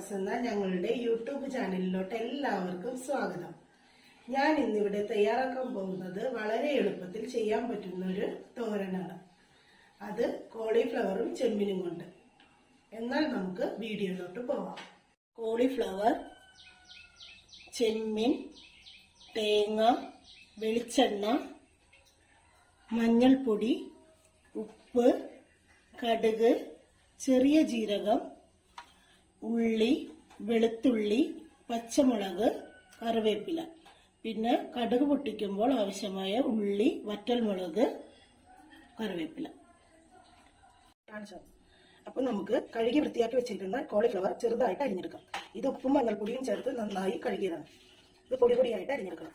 Vlogs എന്ന ഞങ്ങളുടെ YouTube ചാനലിലോട്ട് എല്ലാവർക്കും സ്വാഗതം. ഞാൻ ഇന്നിവിടെ തയ്യാറാക്കാൻ പോകുന്നത് വളരെ എളുപ്പത്തിൽ ചെയ്യാൻ പറ്റുന്ന ഒരു തോരനാണ്. അത് കോളിഫ്ലവറും ചെമ്മീനും കൊണ്ട്. എന്നാൽ നമുക്ക് വീഡിയോയിലോട്ട് പോവാം. കോളിഫ്ലവർ, ചെമ്മീൻ, തേങ്ങ, വെളിച്ചെണ്ണ, മഞ്ഞൾപ്പൊടി, ഉപ്പ്, കടുക്, ചെറിയ ജീരകം, ഉള്ളി, വെളുത്തുള്ളി, പച്ചമുളക്, കറിവേപ്പില. പിന്നെ കടുക് പൊട്ടിക്കുമ്പോൾ ആവശ്യമായ ഉള്ളി, വറ്റൽമുളക്, കറിവേപ്പില. അപ്പോൾ നമുക്ക് കഴുകി വൃത്തിയാക്കി വെച്ചിരിക്കുന്ന കോളിഫ്ലവർ ചെറുതായിട്ട് അരിഞ്ഞെടുക്കാം. ഇത് ഉപ്പും മഞ്ഞൾപ്പൊടിയും ചേർത്ത് നന്നായി കഴുകിയതാണ്. ഇത് പൊടി പൊടിയായിട്ട് അരിഞ്ഞെടുക്കണം.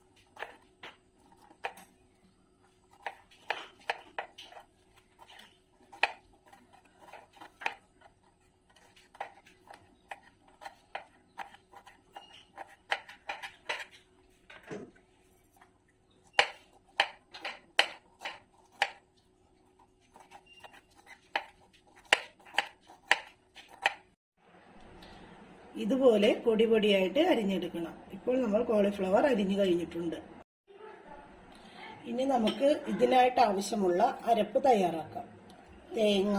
ഇതുപോലെ പൊടി പൊടിയായിട്ട് അരിഞ്ഞെടുക്കണം. ഇപ്പോൾ നമ്മൾ കോളിഫ്ലവർ അരിഞ്ഞു കഴിഞ്ഞിട്ടുണ്ട്. ഇനി നമുക്ക് ഇതിനായിട്ട് ആവശ്യമുള്ള അരപ്പ് തയ്യാറാക്കാം. തേങ്ങ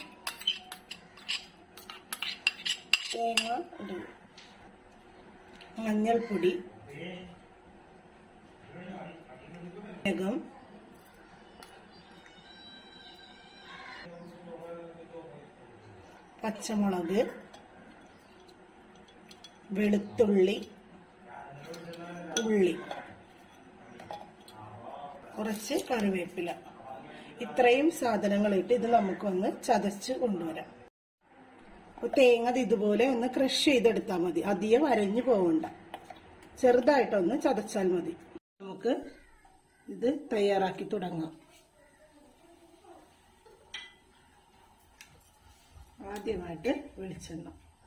മഞ്ഞൾപ്പൊടി, ജീരകം, പച്ചമുളക്, വെളുത്തുള്ളി, ഉള്ളി, കുറച്ച് കറിവേപ്പില. ഇത്രയും സാധനങ്ങളിട്ട് ഇത് നമുക്കൊന്ന് ചതച്ച് കൊണ്ടുവരാം. അപ്പോൾ തേങ്ങ ഇതുപോലെ ഒന്ന് ക്രഷ് ചെയ്തെടുത്താൽ മതി. അധികം അരഞ്ഞു പോകണ്ട, ചെറുതായിട്ടൊന്ന് ചതച്ചാൽ മതി. നമുക്ക് ഇത് തയ്യാറാക്കി തുടങ്ങാം. ആദ്യമായിട്ട് വെളിച്ചെണ്ണ.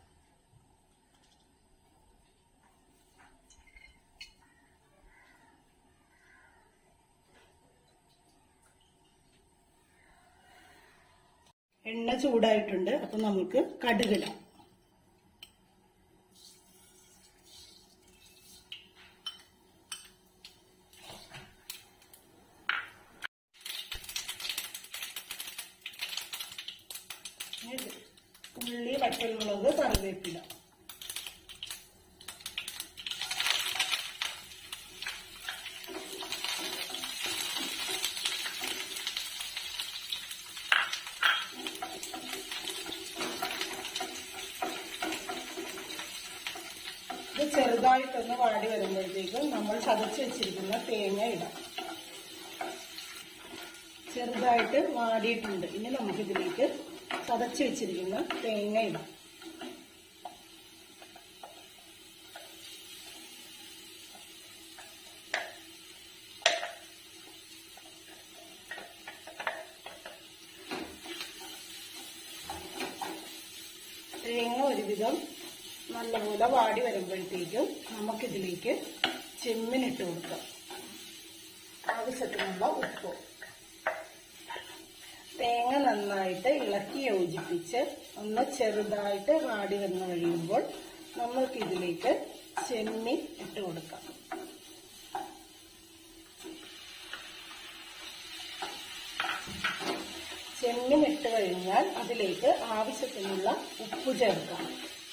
എണ്ണ ചൂടായിട്ടുണ്ട്. അപ്പൊ നമുക്ക് കടുകിടാം. ഉള്ളി, വറ്റൽമുളക്, കറിവേപ്പില. ഇത് ചെറുതായിട്ടൊന്ന് വാടി വരുമ്പോഴത്തേക്കും നമ്മൾ ചതച്ച് വെച്ചിരിക്കുന്ന തേങ്ങ ഇടാം. ചെറുതായിട്ട് വാടിയിട്ടുണ്ട്. ഇനി നമുക്കിതിലേക്ക് ചതച്ച് വെച്ചിരിക്കുന്ന തേങ്ങ ഇടാം. തേങ്ങ ഒരുവിധം നല്ലപോലെ വാടി വരുമ്പോഴത്തേക്കും നമുക്കിതിലേക്ക് ചെമ്മീനിട്ട് കൊടുക്കാം. ആവശ്യത്തിനുള്ള ഉപ്പ്. തേങ്ങ നന്നായിട്ട് ഇളക്കി യോജിപ്പിച്ച് ഒന്ന് ചെറുതായിട്ട് വാടി വന്നു കഴിയുമ്പോൾ നമ്മൾക്കിതിലേക്ക് ചെമ്മീൻ ഇട്ട് കൊടുക്കാം. ചെമ്മീൻ ഇട്ട് കഴിഞ്ഞാൽ അതിലേക്ക് ആവശ്യത്തിനുള്ള ഉപ്പ് ചേർക്കാം.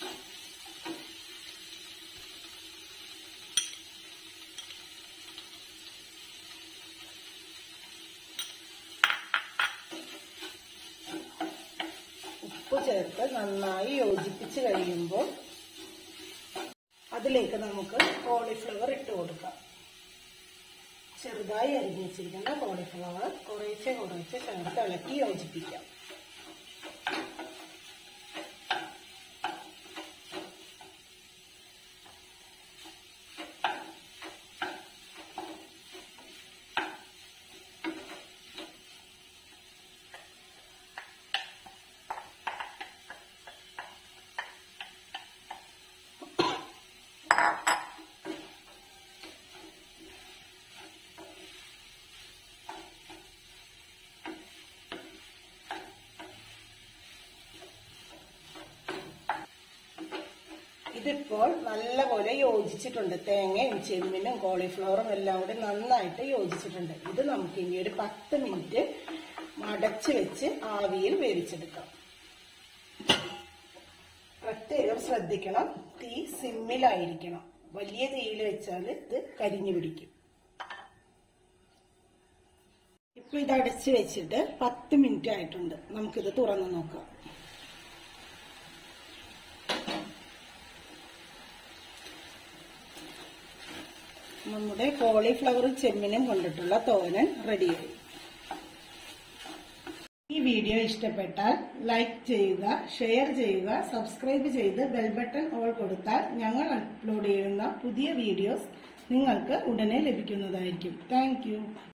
ഉപ്പ് ചേർത്ത് നന്നായി യോജിപ്പിച്ച് കഴിയുമ്പോൾ അതിലേക്ക് നമുക്ക് കോളിഫ്ലവർ ഇട്ട് കൊടുക്കാം. ചെറുതായി അരിഞ്ഞു വെച്ചിരിക്കുന്ന കോളിഫ്ലവർ കുറേശ്ശെ ചേർത്ത് ഇളക്കി യോജിപ്പിക്കാം. ഇതിപ്പോൾ നല്ലപോലെ യോജിച്ചിട്ടുണ്ട്. തേങ്ങയും ചെമ്മീനും കോളിഫ്ലവറും എല്ലാം കൂടി നന്നായിട്ട് യോജിച്ചിട്ടുണ്ട്. ഇത് നമുക്ക് ഇനി ഒരു 10 മിനിറ്റ് അടച്ചു വെച്ച് ആവിയിൽ വേവിച്ചെടുക്കാം. പ്രത്യേകം ശ്രദ്ധിക്കണം, തീ സിമ്മിലായിരിക്കണം. വലിയ തീയിൽ വെച്ചാൽ ഇത് കരിഞ്ഞു പിടിക്കും. ഇപ്പൊ ഇത് അടച്ചു വെച്ചിട്ട് 10 മിനിറ്റ് ആയിട്ടുണ്ട്. നമുക്കിത് തുറന്നു നോക്കാം. നമ്മുടെ കോളിഫ്ലവറും ചെമ്മീനും കൊണ്ടിട്ടുള്ള തോരൻ റെഡിയായി. ഈ വീഡിയോ ഇഷ്ടപ്പെട്ടാൽ ലൈക്ക് ചെയ്യുക, ഷെയർ ചെയ്യുക, സബ്സ്ക്രൈബ് ചെയ്ത് ബെൽ ബട്ടൺ ഓൾ കൊടുത്താൽ ഞങ്ങൾ അപ്ലോഡ് ചെയ്യുന്ന പുതിയ വീഡിയോസ് നിങ്ങൾക്ക് ഉടനെ ലഭിക്കുന്നതായിരിക്കും. Thank U.